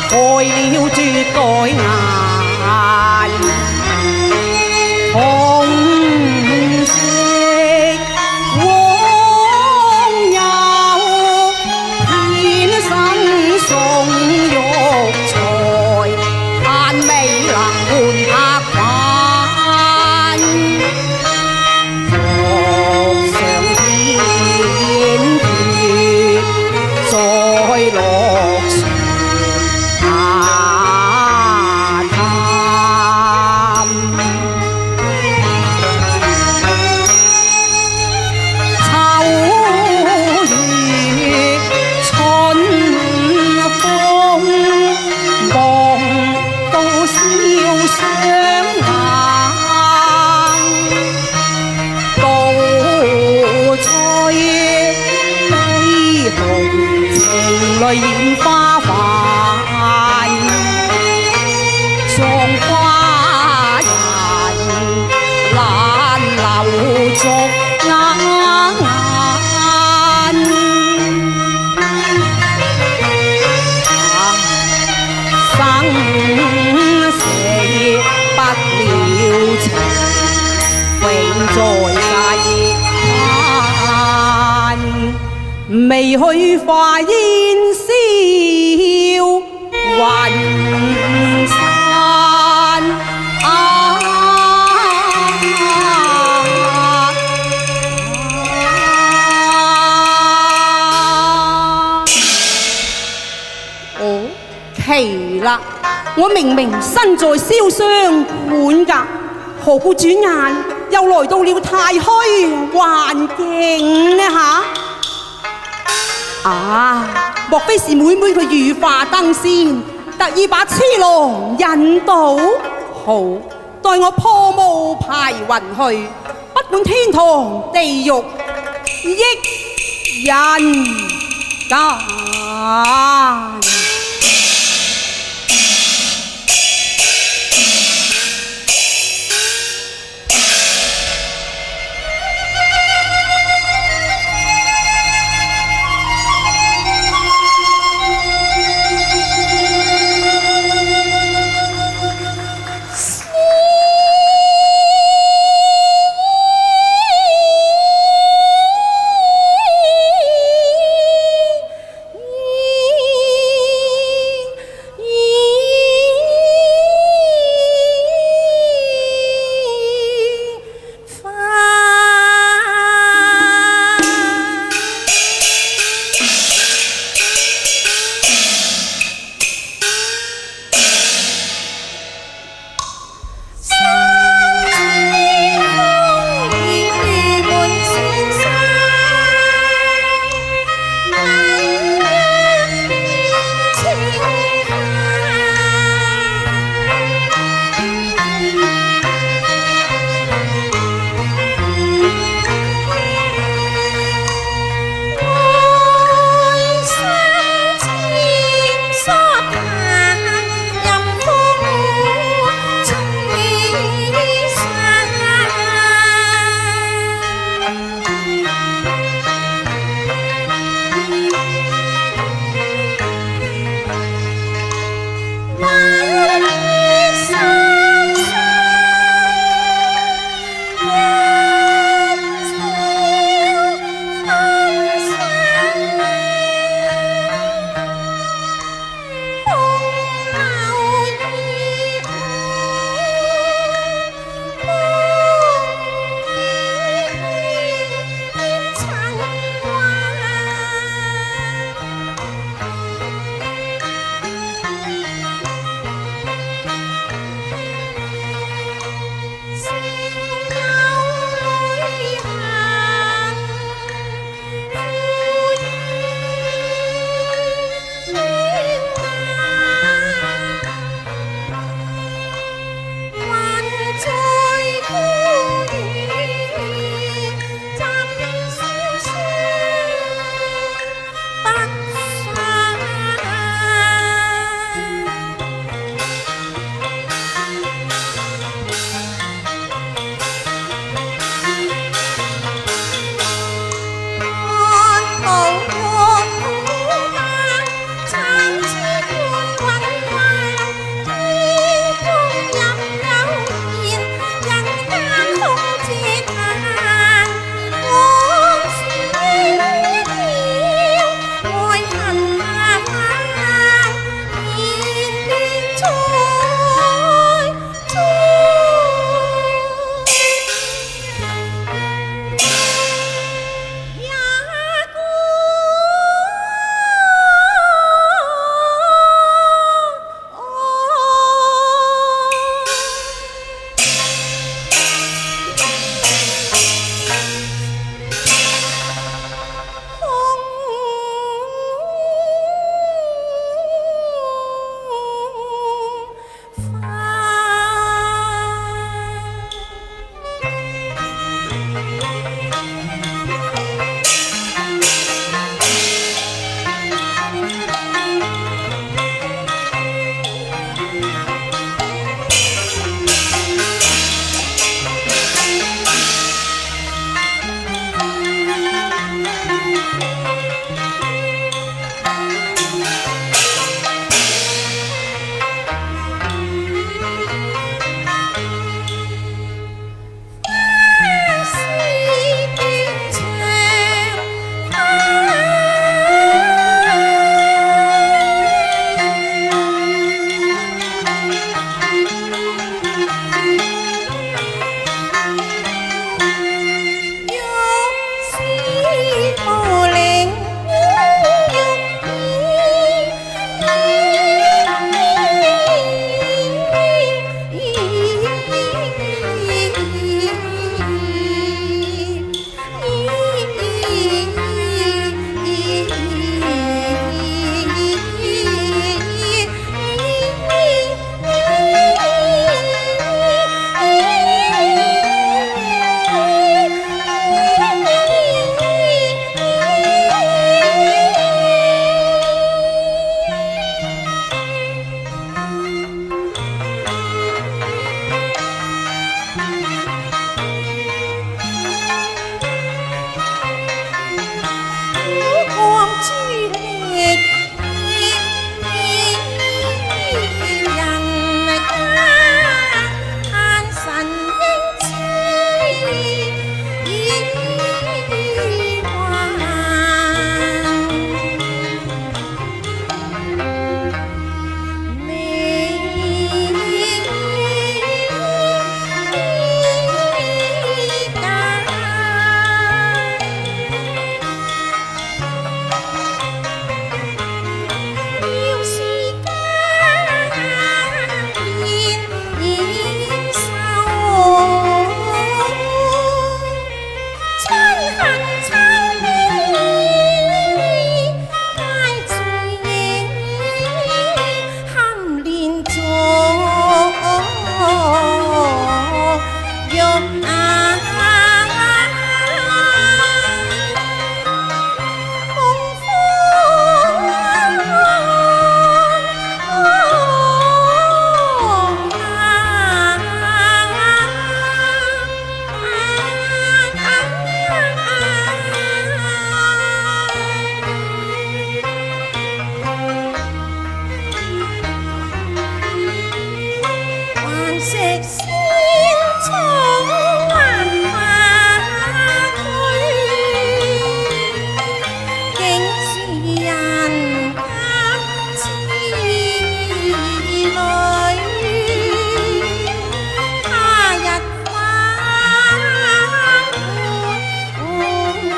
开了絕對眼，紅色黃油，天生送肉菜，但未能換客飯。復上天闕，再落船。染花瓣，葬花人難留俗眼。生死不了情，永在世間。未去化煙消雲散哦，奇啦！我明明身在燒傷館㗎，何故轉眼又來到了太虛幻境呢？莫非是妹妹佢羽化登仙，特意把痴郎引導？好，待我破霧排雲去，不管天堂地獄，益人間。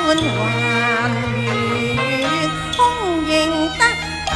還原，空認得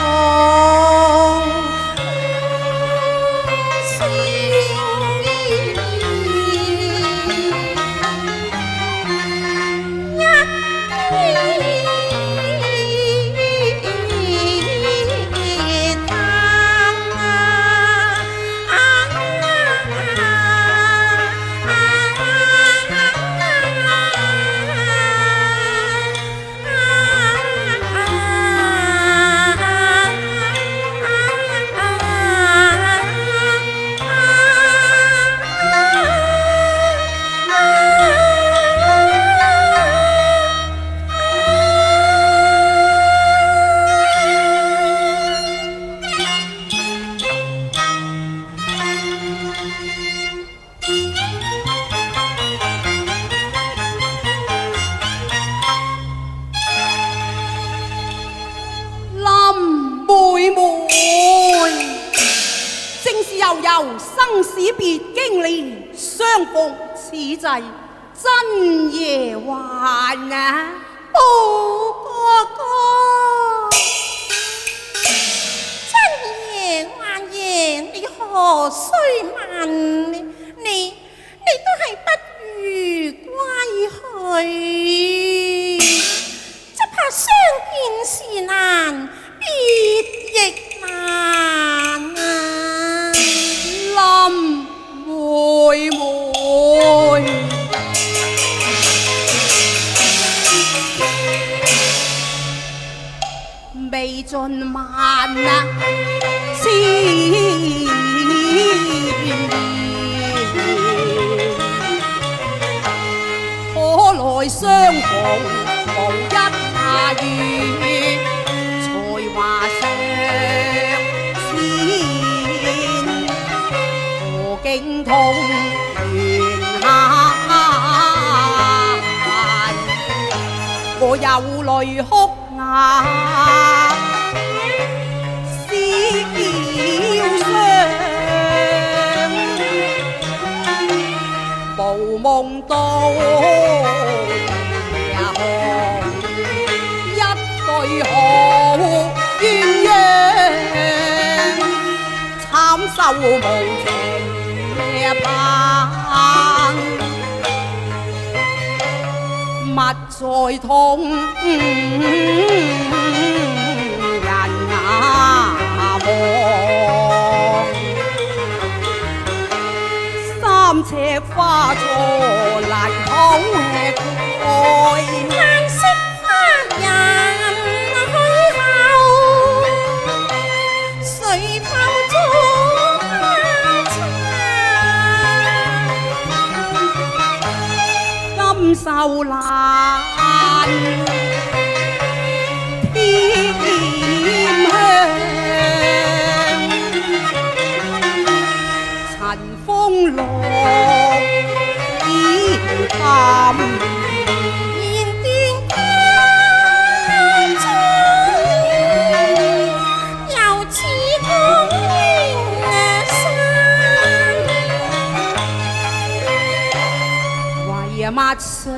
生死別經年，相逢此際真夜還啊！哦，哥哥，真夜還夜，你何須問？你都係不如歸去，只怕相見時難，別亦難啊！林妹妹，未盡萬啊千言，可來相逢無一下雨，才華上經通緣限，我有淚哭啞，思嬌傷，無夢到也看一對好鴛鴦，慘受無情盼，物在痛，人眼望。三尺花錯難討愛，難惜花人去後，誰否做花殘？今受難添香，塵風落已淡，燃斷家中，又似空山，為物上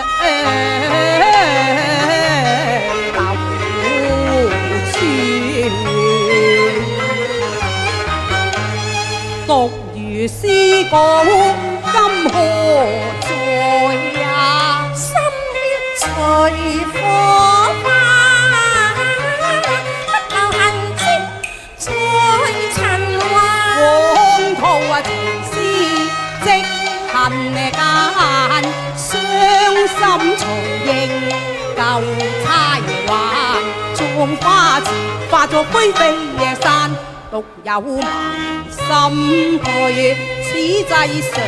獨如詩稿，今何在呀？心血隨火花，不留痕跡在塵寰。往途啊，情絲即恨間，傷心重映舊猜幻，葬花池化作灰飛散，獨有盲心對此際常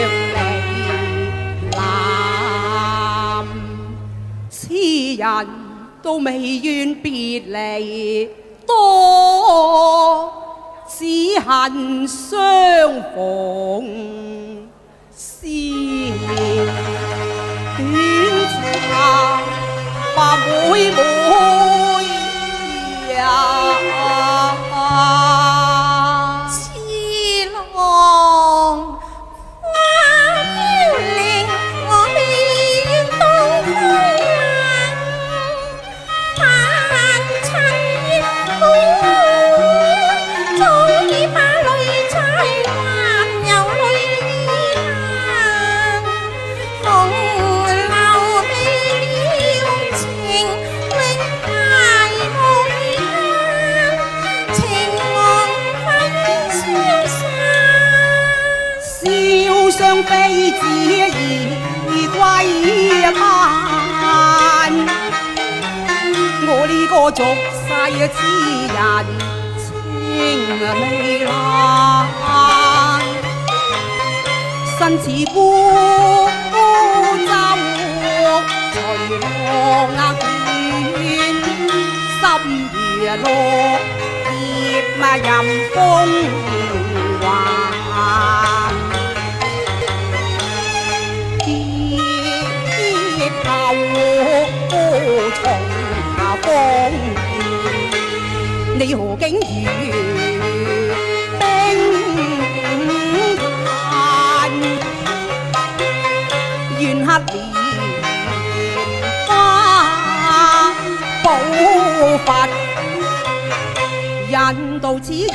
離難，痴人都未願別離，多只恨相逢思念短暫，把妹妹呀。花飄零，我未願東風子已歸盼。我呢個俗世之人情未爛，身似孤舟隨浪捲，心如落葉任風橫。跌後從下風，你何竟如冰炭？怨黑蓮花寶佛，引導此意。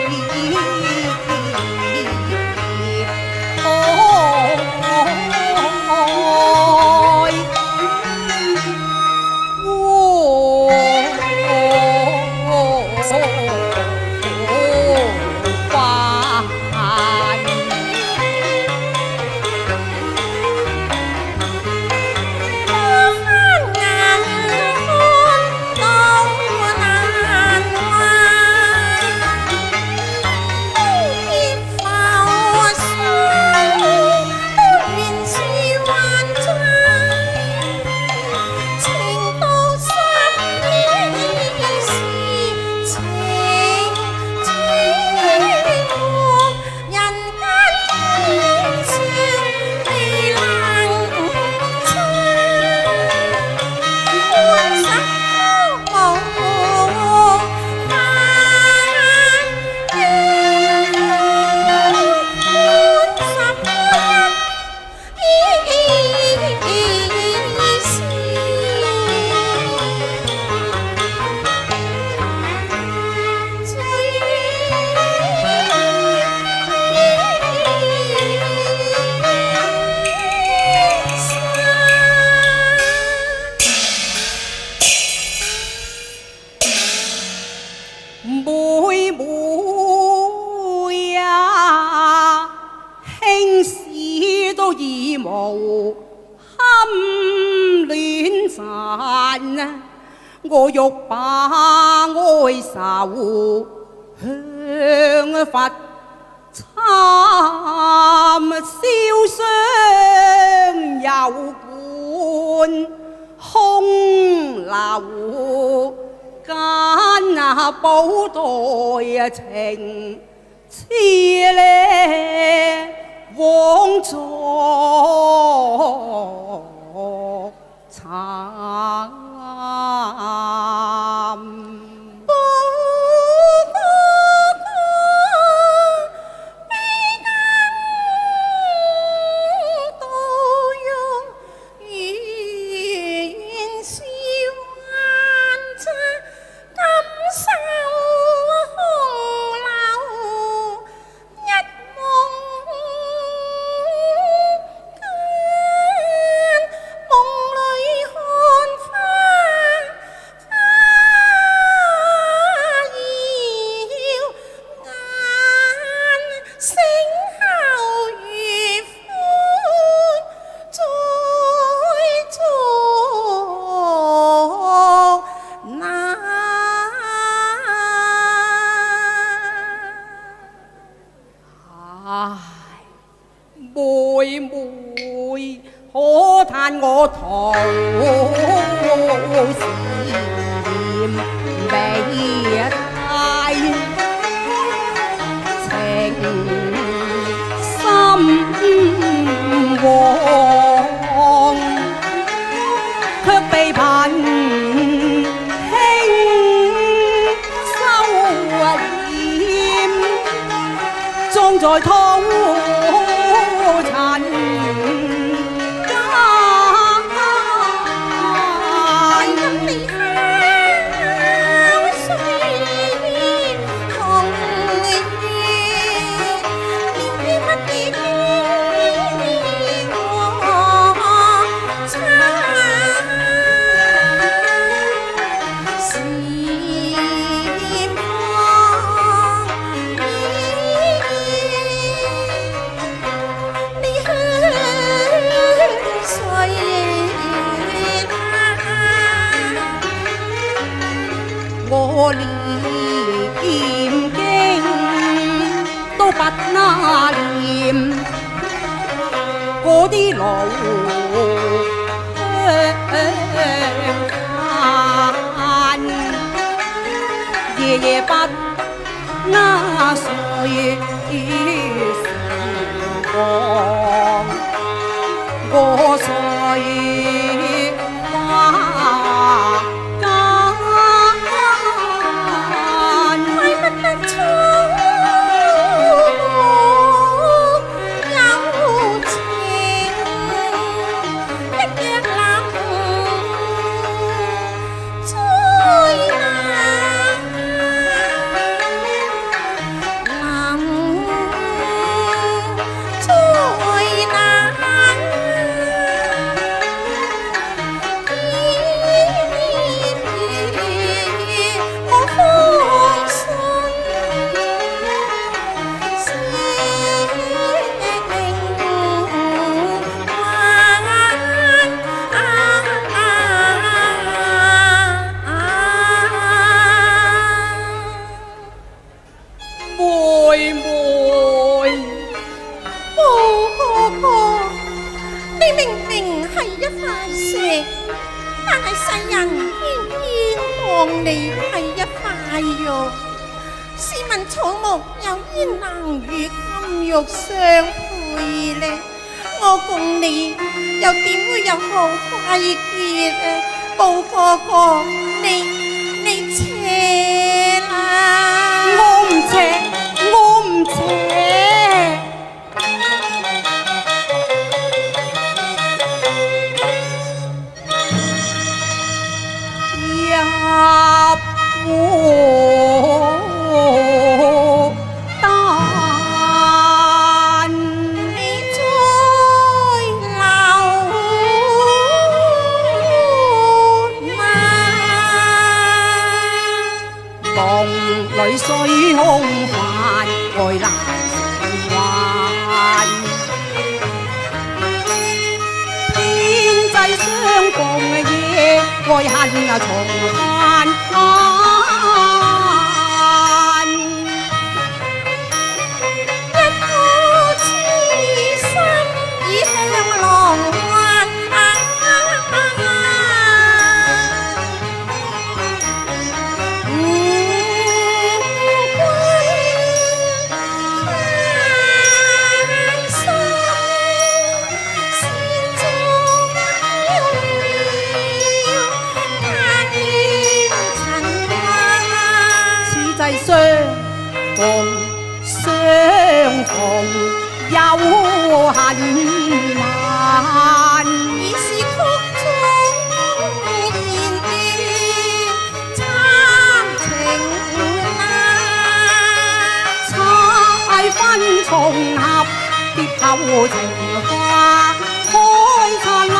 我欲把哀愁向佛參，燒傷油罐空留間寶袋情痴呢枉作慘。妹妹可嘆我徒禪美態，情深往，卻被貧輕收斂，葬在土塵間。 練劍經都不拿念，嗰啲老香夜夜不那睡時光，我睡花間， 快不得衝有情，一若冷追冷。你係一塊肉，試問草木又焉能與金玉相配呢？我共你又點會有好歸結啊？寶哥哥，你扯啦！ 我唔扯，我唔扯。水空泛，愛難成幻。天際相共嘅夜，愛恨重返。 一顆痴心已向浪漫。 相逢有恨晚， 已是曲中言斷，參情難。 猜分重合，蝶後情花開燦爛。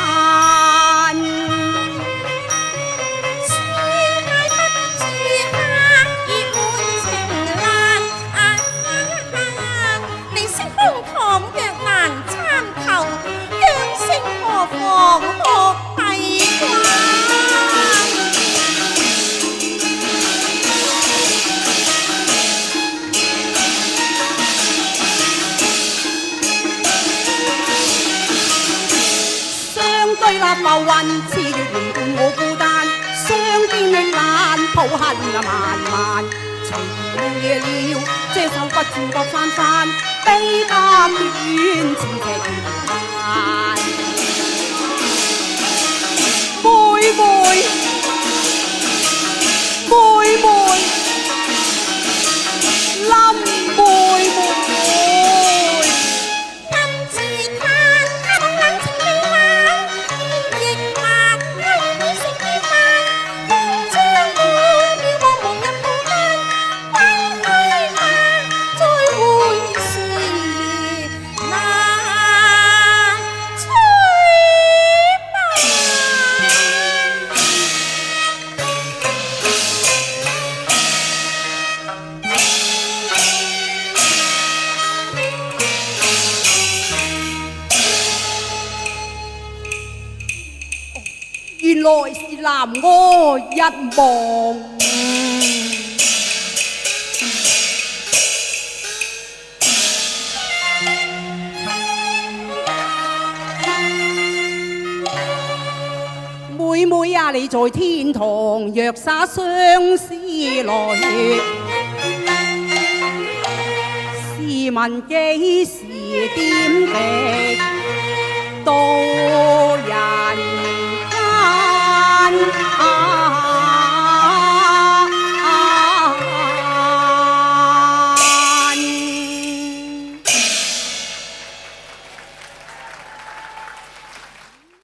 對立浮雲，似月連伴我孤單，相見亦難，抱恨漫漫。情夜了，這首不轉各珊珊，悲得遠似情難。妹妹，妹妹，冧妹妹。原來是男兒一夢。 妹啊，你在天堂若灑相思淚，試問幾時點滴到人